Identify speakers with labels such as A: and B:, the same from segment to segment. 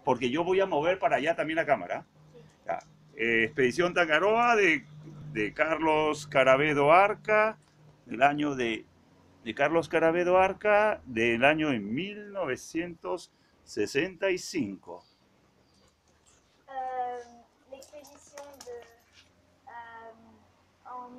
A: porque yo voy a mover para allá también la cámara.
B: Sí.
A: Ya. Expedición Tangaroa de Carlos Carabedo Arca, del año de Carlos Carabedo Arca, del año de 1965.
B: L'expédition de en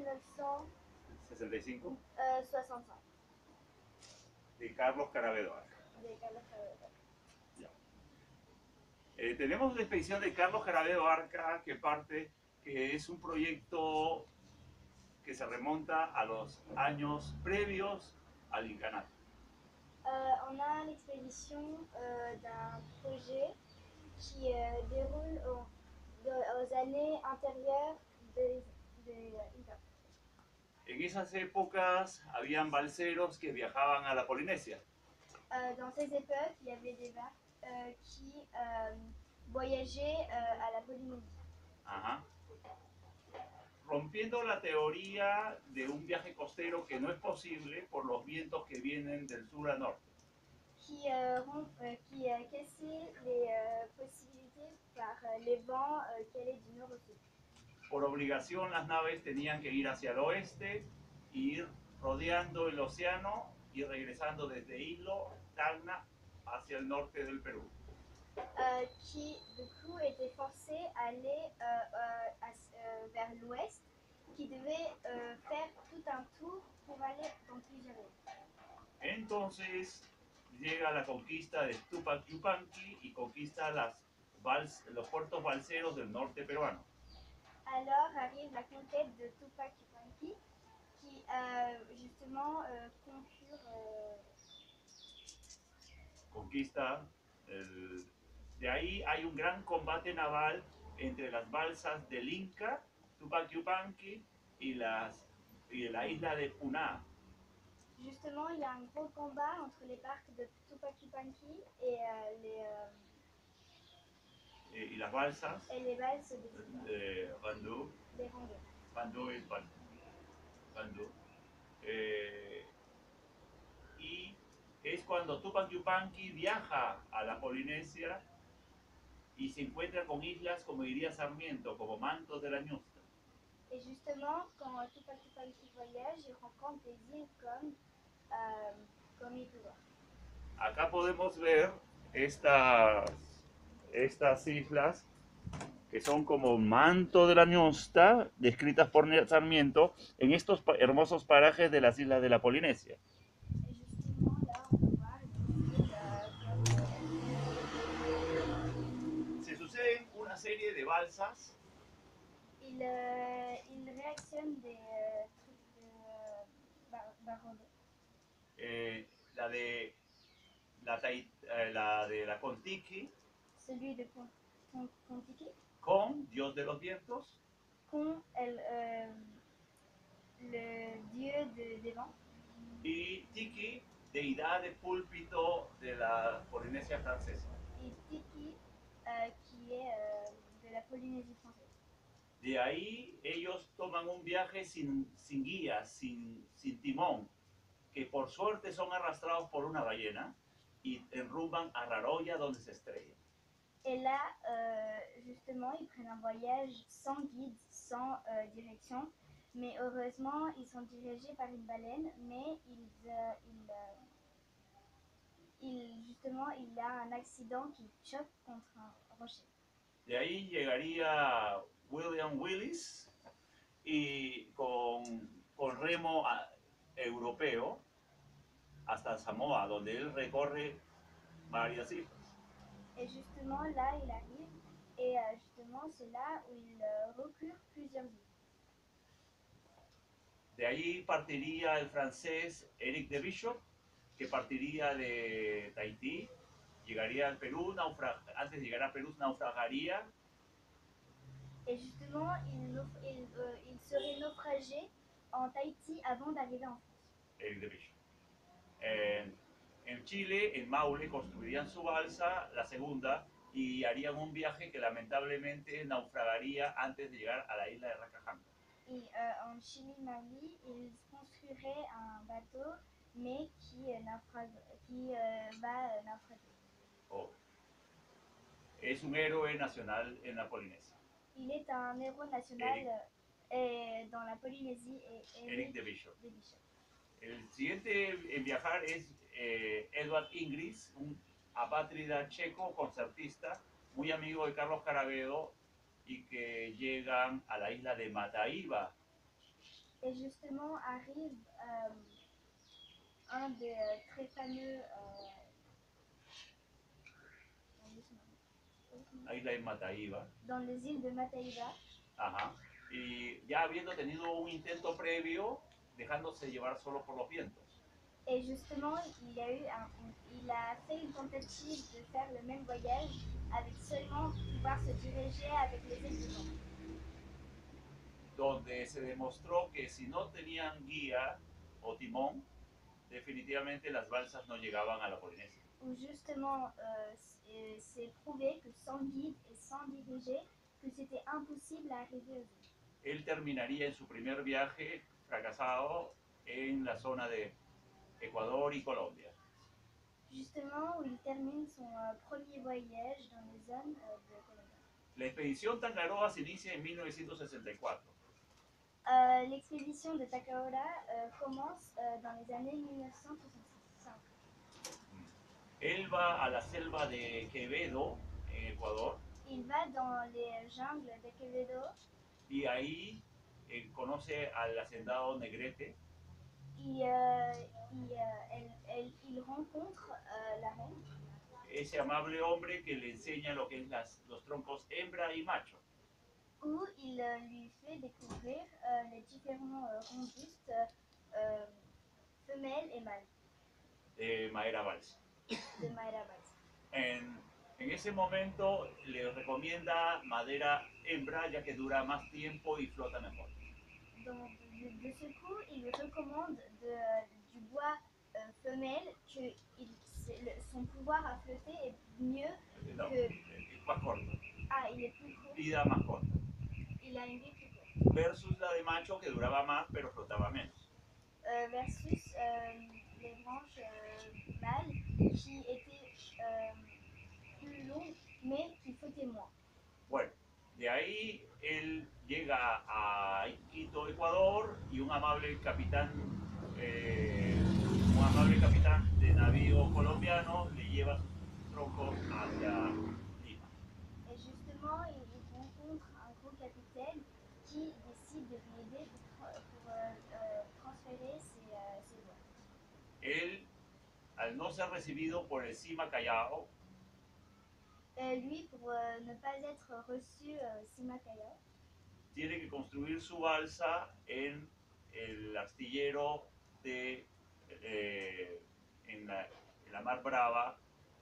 A: 65
B: 1965
A: de Carlos Carabedo Arca.
B: de Carlos Carabedo.
A: Ya. Tenemos la expedición de Carlos Carabedo Arca que es un proyecto que se remonta a los años previos al incanato.
B: On a l'expédition d'un projet qui déroule aux années antérieures des Incas.
A: En esas épocas habían balseros que viajaban a la Polinesia.
B: Dans ces époques, il y avait des barques qui voyageaient à la Polynésie.
A: Ajá. Rompiendo la teoría de un viaje costero que no es posible por los vientos que vienen del sur a norte.
B: Qui a cassé les possibilités par les vents qui allaient du nord au sud.
A: Por obligación, las naves tenían que ir hacia el oeste, ir rodeando el océano y regresando desde Hilo, Tacna, hacia el norte del Perú.
B: Qui du coup était forcé à aller vers l'ouest, qui devait faire tout un tour pour aller dans plusieurs îles.
A: Entonces llega la conquista de Tupac Yupanqui y conquista los puertos balseros del norte peruano.
B: Alors arrive la conquête de Tupac Yupanqui, qui justement
A: Conquista de ahí hay un gran combate naval entre las balsas del Inca, Tupac Yupanqui y la isla de Puná.
B: Justement, il y a un gros combat entre les barques de Tupac Yupanqui et
A: Y las balsas
B: les balses
A: de Bandú,
B: des Rangos.
A: Bandú y Bandú. Y es cuando Tupac Yupanqui viaja a la Polinesia y se encuentra con islas, como diría Sarmiento, como mantos de la ñusta.
B: Et justement, quand Tupac Yupanqui voyage, il rencontre des îles comme Ipuga.
A: Acá podemos ver estas islas que son como manto de la ñusta, descritas por Sarmiento, en estos hermosos parajes de las islas de la Polinesia.
B: Et justement, là, on peut voir des îles
A: Se suceden una serie de balsas.
B: Il réactionne des trucs de barodo.
A: La de la Contiki.
B: Celui de Contiki.
A: Con, dios de los vientos.
B: Con, le dieu des vents.
A: Y Tiki, deidad de púlpito de la Polinesia francesa.
B: Et Tiki, qui est de la Polynésie française.
A: De ahí ellos toman un viaje sin guía, sin timón, que por suerte son arrastrados por una ballena y enrumban a Raroya donde se estrellan.
B: Et là, justement, ils prennent un voyage sans guide, sans direction, mais heureusement, ils sont dirigés par une baleine, mais justement, il a un accident qui choque contre un rocher.
A: De ahí llegaría William Willis y con remo europeo hasta Samoa, donde él recorre varias islas.
B: Et justement, là, il arrive, et justement, c'est là où il recule plusieurs îles.
A: De ahí partiría el francés Eric de Bishop, que partiría de Tahití, llegaría al Perú, antes de llegar a Perú naufragaría.
B: Et justement, il serait naufragé en Tahiti avant d'arriver en France.
A: Eric de Bishop. En Chile, en Maule, construirían su balsa, la segunda, y harían un viaje que lamentablemente naufragaría antes de llegar a la isla de Racajanga.
B: Et en Chili-Mali, ils construiraient un bateau, mais qui va naufrager.
A: Oh. es un héroe nacional en la Polinesia.
B: Il est un héros national dans la Polynésie et
A: Eric de Bishop.
B: de Bishop.
A: El siguiente en viajar es Edward Ingris, un apátrida checo concertista, muy amigo de Carlos Carabedo y que llegan a la isla de Mataiba.
B: Et justement arrive un des très fameux
A: La isla de Mataiba.
B: dans les îles de Mataiba.
A: Ajá. Y ya habiendo tenido un intento previo, dejándose llevar solo por los vientos.
B: Et justement, il a fait une tentative de faire le même voyage avec seulement pouvoir se diriger avec les ailes du vent.
A: Donde se demostró que si no tenían guía o timón, definitivamente las balsas no llegaban a la Polinesia.
B: Où justement, c'est prouvé que sans guide et sans diriger, que c'était impossible à arriver aux îles.
A: Él terminaría en su primer viaje fracasado en la zona de Ecuador y Colombia.
B: Justement, où il termine son premier voyage dans les zones de Colombie.
A: La expedición Tangaroa se inicia en 1964.
B: L'expédition de Takaora commence dans les années 1965.
A: Él va a la selva de Quevedo, en Ecuador,
B: Il va dans les jungles de Quevedo
A: y ahí conoce al hacendado Negrete,
B: et il rencontre la reine,
A: ese amable hombre que le enseña lo que es los troncos hembra y macho.
B: où il lui fait découvrir les différents rombustes femelles et mâles
A: De Maera Balsa.
B: de Maera Balsa.
A: En ese momento le recomienda madera hembra ya que dura más tiempo y flota mejor.
B: Donc, de ce coup, il lui recommande du bois femelle que son pouvoir à flotter est mieux
A: No,
B: que...
A: es más corto
B: Ah, il est plus court,
A: y da más corta.
B: il a une vie plus courte.
A: Versus la de macho que duraba más pero flotaba menos.
B: Versus les branches mâles qui étaient plus longues mais qui flottaient moins.
A: Bueno, de ahí él llega a Quito, Ecuador, y un amable capitán de navío colombiano le lleva sus troncos hacia Lima.
B: Et justement, il rencontre un gros capitaine qui décide de lui aider pour transférer ses voies.
A: Él, al no ser recibido por el Cima Callao,
B: Lui, pour ne pas être reçu Sima Callao,
A: tiene que construir su balsa en el astillero de en la Mar Brava,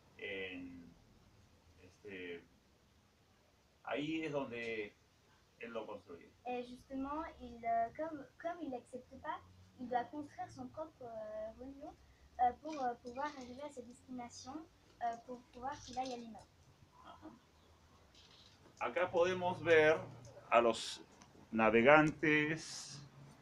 A: ahí es donde él lo construye.
B: et justement, comme il n'accepte pas, il doit construire son propre reliant pour pouvoir arriver à sa destination, pour pouvoir qu'il aille à Lima.
A: Ajá. Acá podemos ver a los navegantes.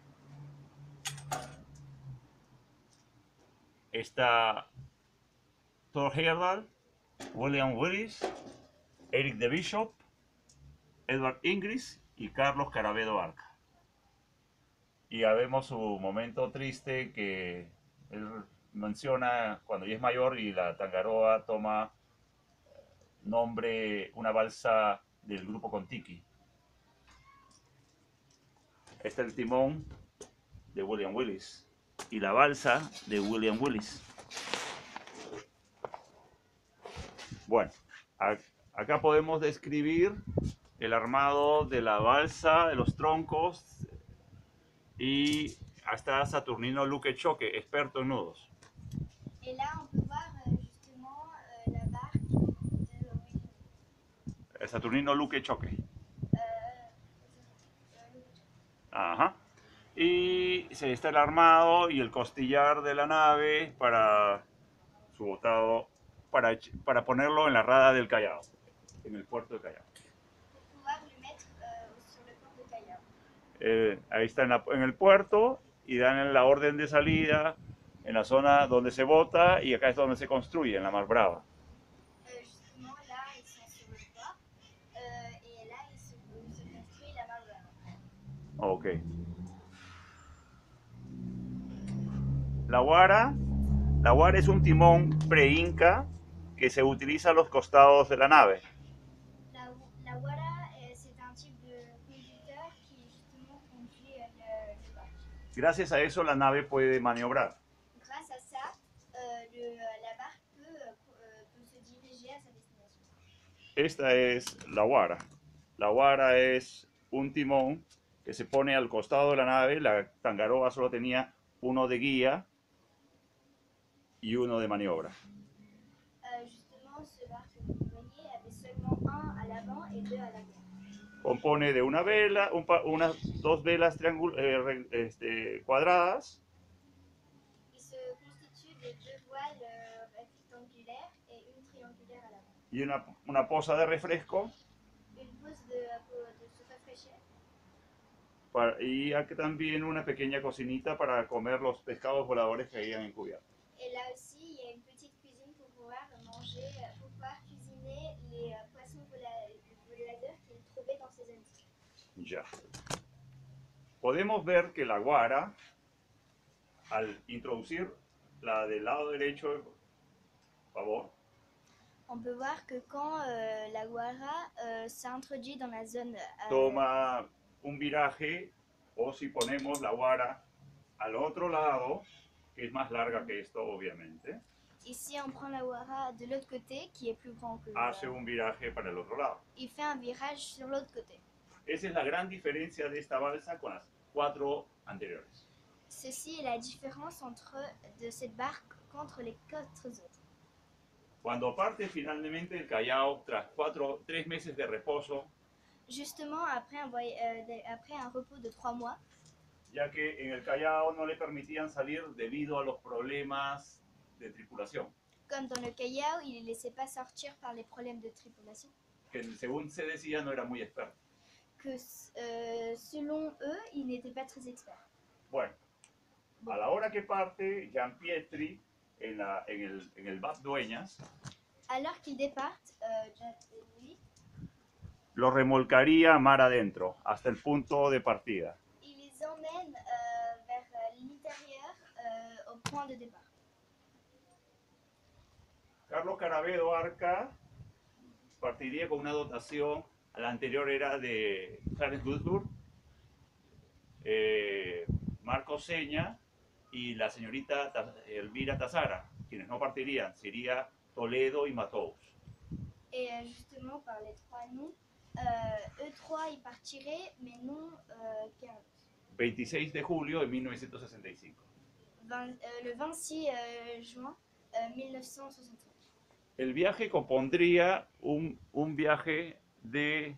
A: Está Thor Heyerdahl, William Willis, Eric de Bishop, Edward Ingris y Carlos Carabedo Arca. Y ya vemos su momento triste que él menciona cuando ya es mayor y la Tangaroa toma nombre, una balsa del grupo Contiki. Este es el timón de William Willis y la balsa de William Willis. Bueno, acá podemos describir el armado de la balsa, de los troncos, y hasta Saturnino Luque Choque, experto en nudos.
B: Et là, on peut voir justement la barque de William.
A: El Saturnino Luque Choque. Ajá. Y se está el armado y el costillar de la nave para su botado, para ponerlo en la rada del Callao, en el puerto de Callao.
B: Pour pouvoir le mettre sur le port de Callao.
A: Ahí está en el puerto y dan la orden de salida en la zona donde se bota y acá es donde se construye, en la Mar Brava.
B: Justement, là, ils sont sur le port
A: Ok. La guara es un timón pre-inca que se utiliza a los costados de la nave.
B: La wara, c'est un type de conducteur qui justement conduit le barque.
A: Gracias a eso la nave puede maniobrar.
B: Grâce à ça, la barque peut se diriger à sa destination.
A: Esta es la guara. La guara es un timón que se pone al costado de la nave. La Tangaroa solo tenía uno de guía y uno de maniobra.
B: Justement, ce barque que vous voyez avait seulement un à l'avant et deux à l'arrière.
A: Compone de una vela, dos velas cuadradas.
B: Il se constitue de deux voiles rectangulaires et une triangulaire à l'avant.
A: Y una poza de refresco.
B: Une pose de se rafraîchir.
A: Y aquí también una pequeña cocinita para comer los pescados voladores que habían en cubierta.
B: Et là aussi, il y a une petite cuisine pour pouvoir manger, pour pouvoir cuisiner les poissons voladeurs qu'ils trouvaient dans ces antilles.
A: Ya. Podemos ver que la guara, al introducir la del lado derecho, por favor.
B: On peut voir que quand la guara s'introduit dans la zone...
A: toma un viraje, o si ponemos la guara al otro lado, que es más larga que esto, obviamente.
B: Et si on prend la guara de l'autre côté, qui est plus grand que
A: hace un viraje para el otro lado.
B: il fait un virage sur l'autre côté.
A: Esa es la gran diferencia de esta balsa con las 4 anteriores.
B: Ceci est la différence de cette barque contre les 4 autres.
A: Cuando parte finalmente el Callao, tras 3 meses de reposo,
B: justement après un repos de 3 mois,
A: ya que en el Callao no le permitían salir debido a los problemas de tripulación.
B: Comme dans le Callao, il ne les laissait pas sortir par les problèmes de tripulation.
A: Que según se decía no era muy experto.
B: Que selon eux, ils n'étaient pas très experts.
A: Bueno, a la hora que parte Gianpietri en el Bab Dueñas,
B: alors qu'ils départent, lui,
A: lo remolcaría mar adentro hasta el punto de partida.
B: Il les emmène vers l'intérieur au point de départ.
A: Carlos Carabedo Arca partiría con una dotación, la anterior era de Clarence Woodford, Marco Seña y la señorita Elvira Tazara, quienes no partirían, sería Toledo y Matous.
B: Et justement, par les 3 noms, eux 3 ils partiraient, mais non Carlos.
A: 26 de julio de 1965.
B: Le 26 juin 1965.
A: El viaje compondría un viaje de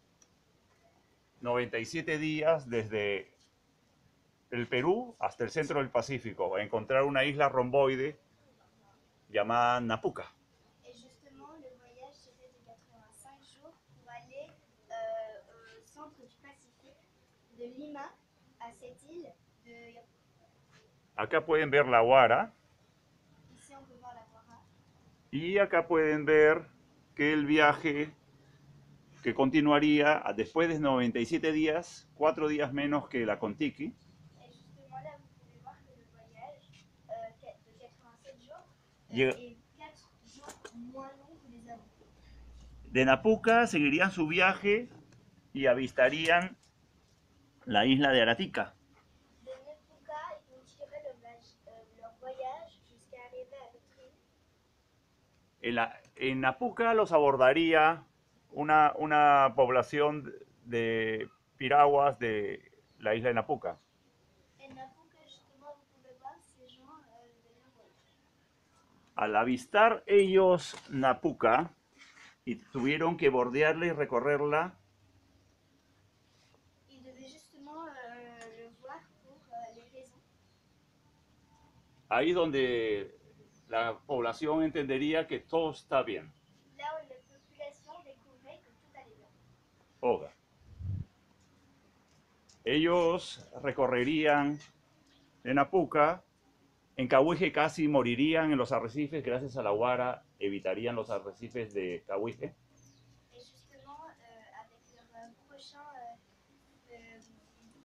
A: 97 días desde el Perú hasta el centro del Pacífico, a encontrar una isla romboide llamada Napuca.
B: Et justement, le voyage serait de 85 jours pour aller au centre du Pacifique, de Lima à cette île de Yapu.
A: Acá pueden ver la guara.
B: Ici, on peut voir la guara.
A: Y acá pueden ver que el viaje que continuaría después de 97 días, 4 días menos que la Contiki.
B: Et justement, là, vous pouvez voir que le voyage de 87 jours
A: Llega,
B: est 4 jours moins long que les avant.
A: De Napuca seguirían su viaje y avistarían la isla de Aratica.
B: De Napuca, ils continueraient leur voyage jusqu'à arriver à l'autre île.
A: En Napuca los abordaría una población de piraguas de la isla de Napuca.
B: En Napuca, justement, vous pouvez voir ces gens de leur voyage.
A: Al avistar ellos Napuca, y tuvieron que bordearla y recorrerla,
B: Ils devaient justement le voir pour les raisons.
A: ahí donde la población entendería que todo está bien.
B: Là où la population découvrait que tout allait bien.
A: Oga. Ellos recorrerían de Napuca. En Cahuije casi morirían en los arrecifes. Gracias a la guara evitarían los arrecifes de Cahuije.
B: Et justement, avec leur prochain